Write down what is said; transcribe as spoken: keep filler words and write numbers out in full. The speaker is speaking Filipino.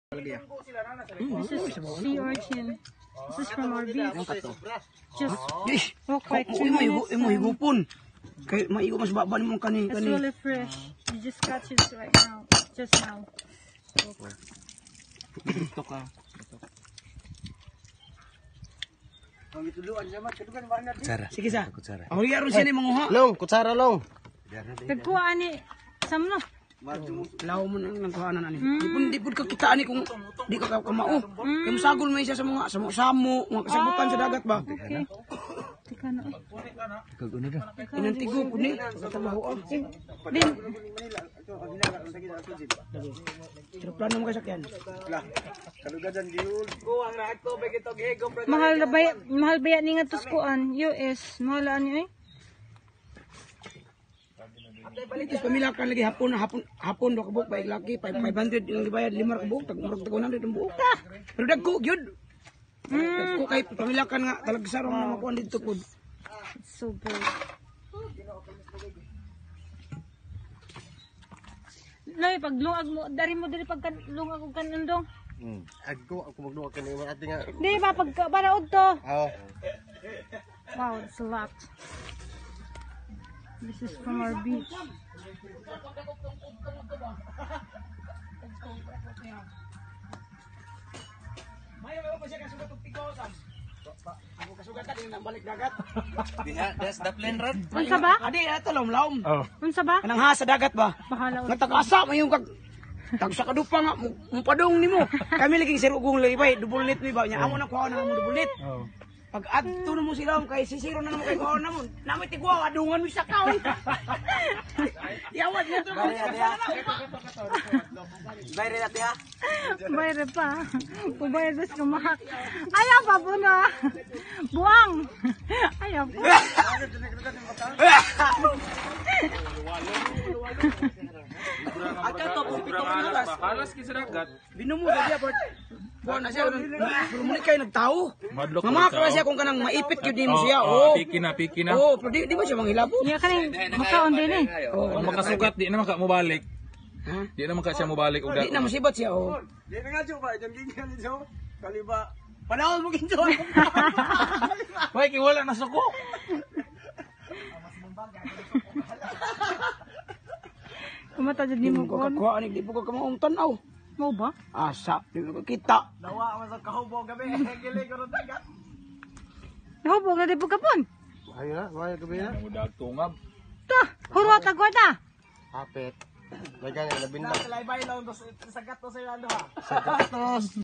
This is sea urchin. This is from our beach. Just walk like two minutes. Imo higupon. Kay maigo mas baba nimo kani It's kani. really fresh. You just catch it right now. Just now. Ito ka. Kutsara. Sige sa. Kutsara. Ang yaro siya ni manguha. Long, kutsara long. Nagkuha ani samno. Law mo nang nangkuhanan ani. Di pud di pud ka kita ani kung di ka kamao. Kay musagol may siya sa mga samo-samo, mga kasabukan sa dagat ba. Okay. Tika na. Kaguno da. Inantigo pud ni trabaho. Din. Pero plano mo kasakyan. Kalugadan diul. Ko ang rahat ko bagito gihigom. Mahal na ba mahal ba ni nga tuskuan U S mahal ani eh. Balitis pamilakan lagi hapon hapon hapon do kabuk baik laki five hundred yung gibayad lima ka kabuk tag murag tagon hundred ang buok. Pero dagko gyud. Dagko kay pamilakan nga talagsarong na makuan dito pud. So good. Nay pag lungag mo dari mo diri pag lungag og kanundong. Hmm. Agko ako magduwa kani mo ati nga. Di ba pag baraod to? Oo. Wow, it's a lot. This is from our beach. That's the plan rod. Unsa ba? Adi ato lom-lom. Oh. Unsa ba? Kanang ha sa dagat ba? Bahala Nga tagasa mo yung kag tag sa kadupa nga mo padong nimo. Kami lagi sirugong lay double net mi ba nya amo na kuha na mo double net. Oh. Pag adto na mo sila kay sisiro na namo kay kuha na mo. Namo tigwa adungan mo sa kaon. Yawad na to. Bayre na tiha. Bayre pa. Pubayre sa kumahak. Ayaw pa po na. Buang. Ayaw po. Ato to po pito ka alas. Alas kisa dagat. Binumo na siya but buwan na siya. Pero muli kayo nagtao. Madlok Nga mga klase kung kanang maipit yun din mo siya. Oh, Oh. piki na, piki na. Oh, pero di, di ba siya manghilabo? Niya kaning makaon din eh. Oh, Ang makasugat, di naman ka mubalik. Ha? Di naman ka siya mubalik. Di na masibat siya. Oh. Di na nga jo ba jang ginggan ni jo. Kaliba. Panahon mo ginjo. Hoy, kiwala na suko. Kumata jud nimo Ko kon. kakuha ni di po ko kamaong tanaw. Mo ba? Asa, di ko kita. Dawa man sa kahubo gabi. Gili ko ron dagat. Nahubog na di pagkapon. Ayo na, wala gabi na. Mudag tungab. Ta, hurwa tagwada. Hapit. May ganyan labinda. Laybay lang to sa gato sa ilando ha.